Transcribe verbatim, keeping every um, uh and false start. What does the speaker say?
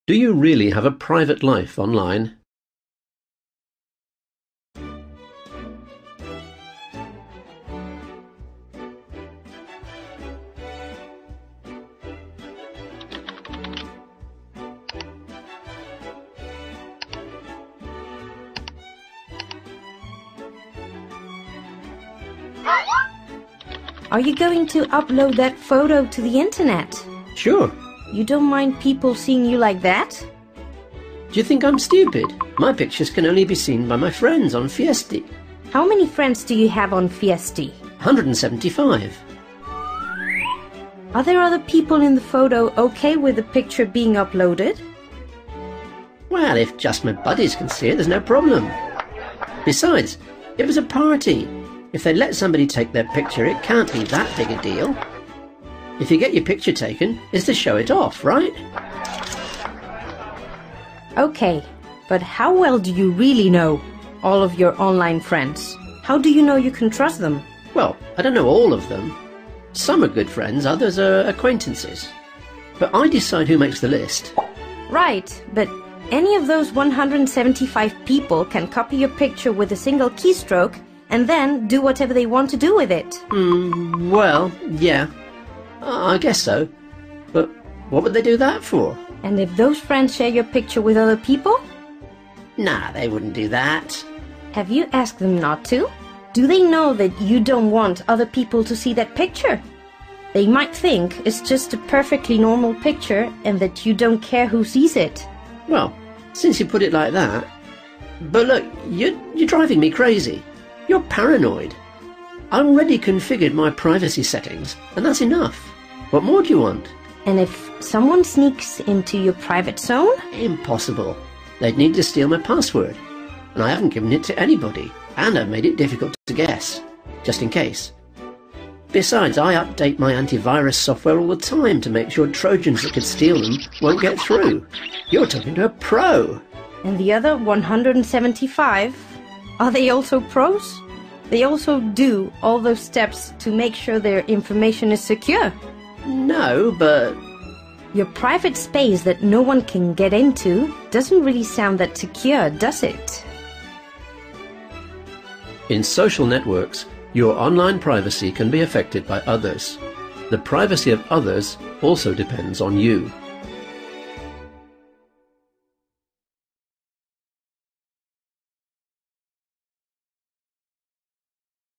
Do you really have a private life online? Are you going to upload that photo to the internet? Sure. You don't mind people seeing you like that? Do you think I'm stupid? My pictures can only be seen by my friends on Fiesty. How many friends do you have on Fiesty? one hundred seventy-five. Are there other people in the photo okay with the picture being uploaded? Well, if just my buddies can see it, there's no problem. Besides, it was a party. If they let somebody take their picture, it can't be that big a deal. If you get your picture taken, it's to show it off, right? Okay, but how well do you really know all of your online friends? How do you know you can trust them? Well, I don't know all of them. Some are good friends, others are acquaintances. But I decide who makes the list. Right, but any of those one hundred seventy-five people can copy your picture with a single keystroke and then do whatever they want to do with it. Hmm, well, yeah. I guess so. But what would they do that for? And if those friends share your picture with other people? Nah, they wouldn't do that. Have you asked them not to? Do they know that you don't want other people to see that picture? They might think it's just a perfectly normal picture and that you don't care who sees it. Well, since you put it like that... But look, you're, you're driving me crazy. You're paranoid. I already configured my privacy settings, and that's enough. What more do you want? And if someone sneaks into your private zone? Impossible. They'd need to steal my password. And I haven't given it to anybody. And I've made it difficult to guess, just in case. Besides, I update my antivirus software all the time to make sure Trojans that could steal them won't get through. You're talking to a pro. And the other one hundred seventy-five? Are they also pros? They also do all those steps to make sure their information is secure. No, but... Your private space that no one can get into doesn't really sound that secure, does it? In social networks, your online privacy can be affected by others. The privacy of others also depends on you.